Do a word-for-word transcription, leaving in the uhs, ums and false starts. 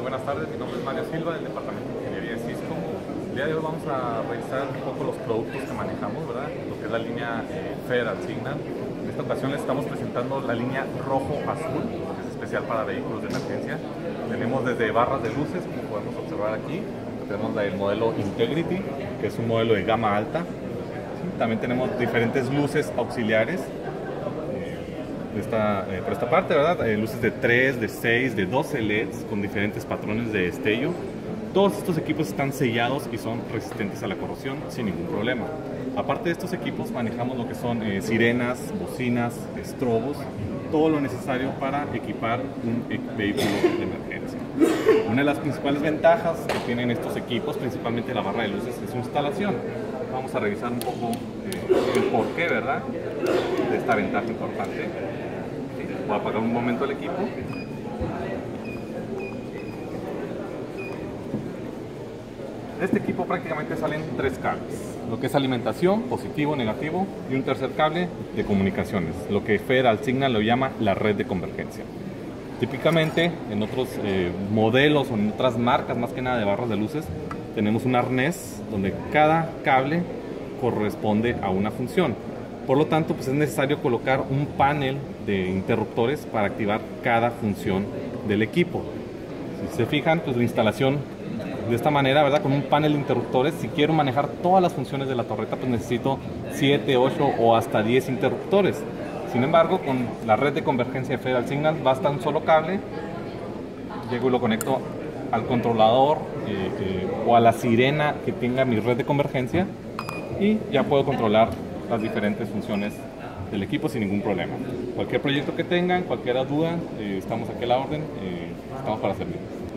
buenas tardes, mi nombre es Mario Silva del Departamento de Ingeniería de Cisco. El día de hoy vamos a revisar un poco los productos que manejamos, ¿verdad? Lo que es la línea eh, Federal Signal. En esta ocasión les estamos presentando la línea rojo-azul, que es especial para vehículos de emergencia. Tenemos desde barras de luces, como podemos observar aquí. Tenemos el modelo Integrity, que es un modelo de gama alta. También tenemos diferentes luces auxiliares. Esta, eh, por esta parte, ¿verdad? Eh, luces de tres, de seis, de doce L E Ds con diferentes patrones de destello. Todos estos equipos están sellados y son resistentes a la corrosión sin ningún problema. Aparte de estos equipos manejamos lo que son eh, sirenas, bocinas, estrobos, todo lo necesario para equipar un vehículo de emergencia. Una de las principales ventajas que tienen estos equipos, principalmente la barra de luces, es su instalación. Vamos a revisar un poco eh, el porqué, ¿verdad?, de esta ventaja importante. Voy a apagar un momento el equipo. De este equipo prácticamente salen tres cables, lo que es alimentación, positivo, negativo, y un tercer cable de comunicaciones, lo que Federal Signal lo llama la red de convergencia. Típicamente en otros eh, modelos o en otras marcas, más que nada de barras de luces, tenemos un arnés donde cada cable corresponde a una función. Por lo tanto, pues es necesario colocar un panel de interruptores para activar cada función del equipo. Si se fijan, pues la instalación de esta manera, ¿verdad? Con un panel de interruptores, si quiero manejar todas las funciones de la torreta, pues necesito siete, ocho o hasta diez interruptores. Sin embargo, con la red de convergencia de Federal Signal basta un solo cable, llego y lo conecto al controlador eh, eh, o a la sirena que tenga mi red de convergencia y ya puedo controlar las diferentes funciones del equipo sin ningún problema. Cualquier proyecto que tengan, cualquier duda, eh, estamos aquí a la orden, eh, estamos para servir.